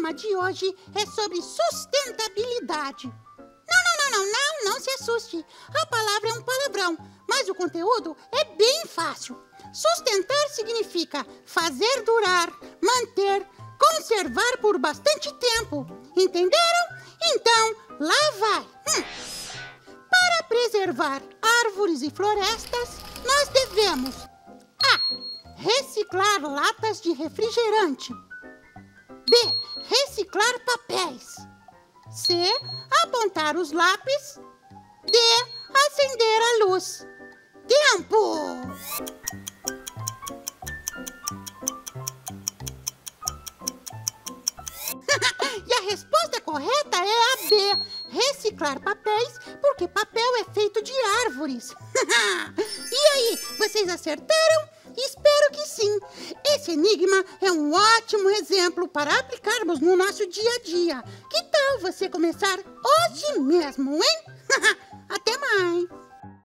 tema de hoje é sobre sustentabilidade. Não se assuste. A palavra é um palavrão, mas o conteúdo é bem fácil. Sustentar significa fazer durar, manter, conservar por bastante tempo. Entenderam? Então, lá vai. Para preservar árvores e florestas, nós devemos A. Reciclar latas de refrigerante. B. Reciclar papéis. C. Apontar os lápis. D. Acender a luz. Tempo! E a resposta correta é a B. Reciclar papéis, porque papel é feito de árvores. E aí, vocês acertaram? Espero que sim. Esse enigma é um ótimo exemplo para aplicarmos no nosso dia a dia. Que tal você começar hoje mesmo, hein? Até mais!